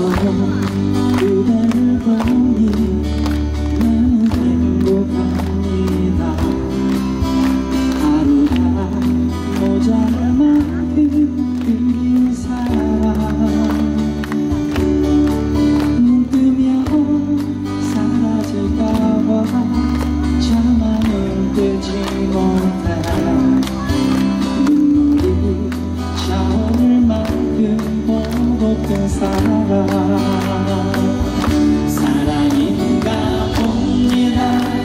그대를 보니 나는 행복합니다. 하루가 모자랄 만큼 그리운 사람 눈 뜨면 사라질까봐 잠을 들지 못해 눈물이 차오를 만큼 보고픈 사람 사랑인가 봅니다.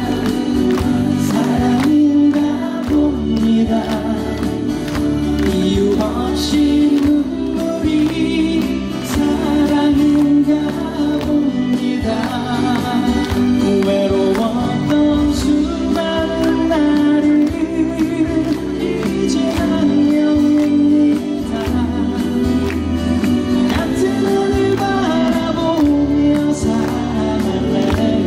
사랑인가 봅니다. 이유 없이 눈물이 사랑인가 봅니다. 외로웠던 수많은 날을 이제 안녕입니다. 같은 하늘 바라보며 살아갈래요.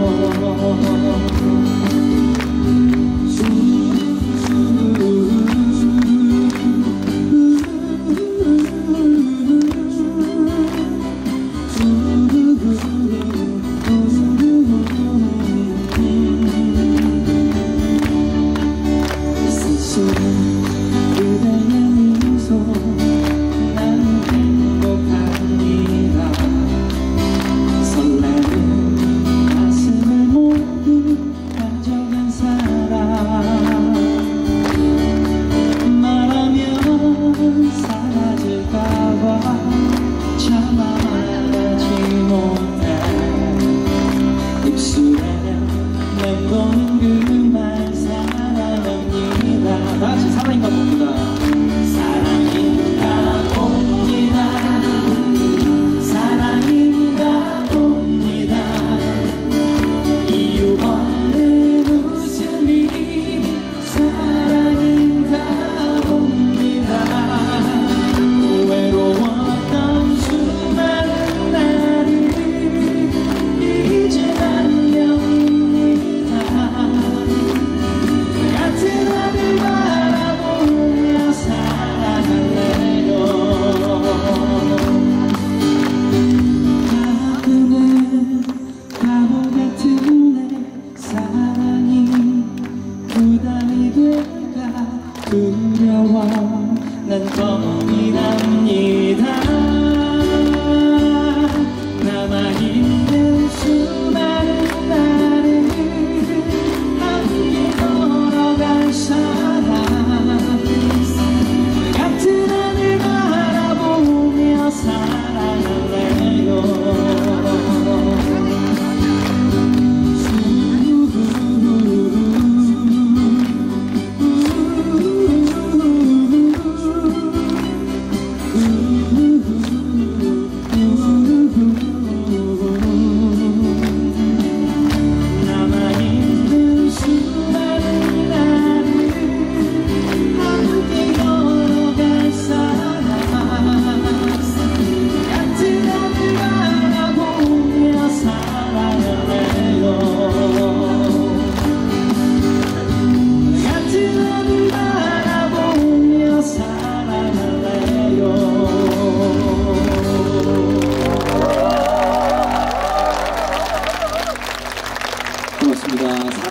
그대의 미소 나는 행복합니다. 설레는 가슴을 모두 가져간 사람 말하면 사라질까봐 참아 말하지 못해 입술에 맴도는 그 말 사랑합니다. 다같이 사랑인가 봅니다. 사랑인가 봅니다. 사랑인가 봅니다. 이유 없는 웃음이 사랑인가 봅니다. 외로웠던 수많은 날이 이제 안녕입니다. 같은 하늘 바라보며 살아갈래요. 가끔은 바보 같은 내 사랑이 부담이 될까 두려워 난 겁이 납니다. 남아있는 수많은 날을 함께 걸어갈 사람 같은 하늘 바라보며 살아갈래요. 남아있는 수많은 날을 함께 걸어갈 사람 같은 하늘 바라보며 살아갈래요. 같은 하늘 바라보며 살아갈래요. 고맙습니다.